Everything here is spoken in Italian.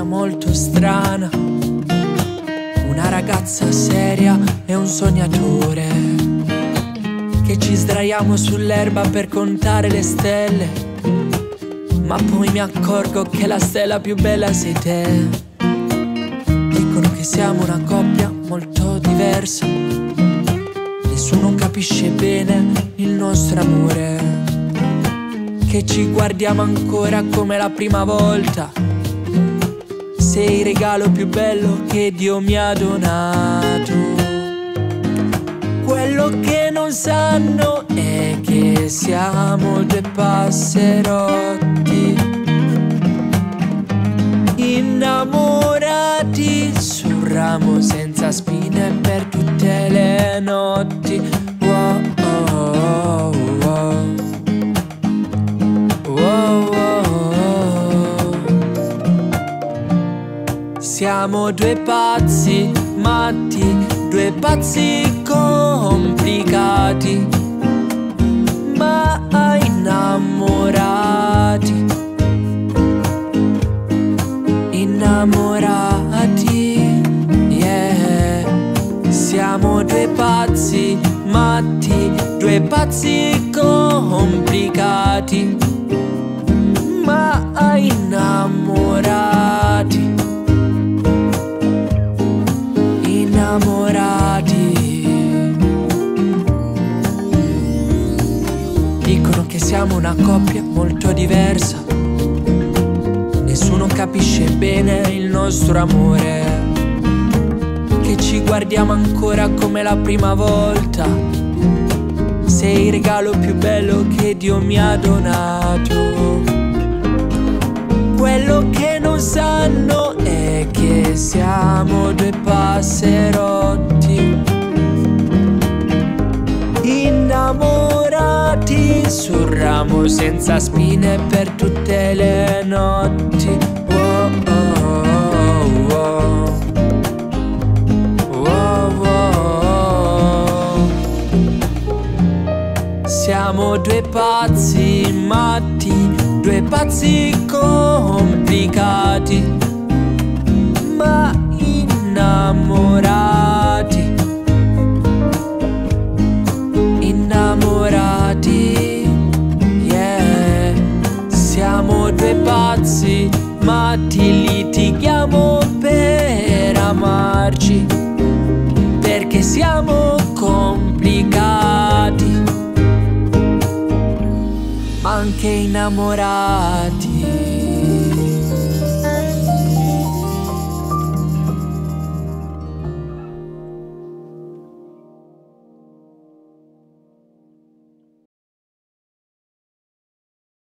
molto strana, una ragazza seria e un sognatore, che ci sdraiamo sull'erba per contare le stelle, ma poi mi accorgo che la stella più bella sei te. Dicono che siamo una coppia molto diversa, nessuno capisce bene il nostro amore, che ci guardiamo ancora come la prima volta. Sei il regalo più bello che Dio mi ha donato. Quello che non sanno è che siamo due passerotti innamorati su un ramo senza spine per tutte le notti. Wow, oh, oh, oh, oh. Siamo due pazzi matti, due pazzi complicati, ma innamorati, innamorati, yeah. Siamo due pazzi matti, due pazzi complicati, ma innamorati, innamorati. Dicono che siamo una coppia molto diversa, nessuno capisce bene il nostro amore, che ci guardiamo ancora come la prima volta. Sei il regalo più bello che Dio mi ha donato. Quello che non sanno è che siamo due passerotti innamorati su un ramo senza spine per tutte le notti. Oh, oh, oh, oh, oh. Siamo due pazzi matti, due pazzi complicati, ma innamorati, innamorati, yeah. Siamo due pazzi matti, litighiamo per amarci, perché siamo complicati, ma anche innamorati.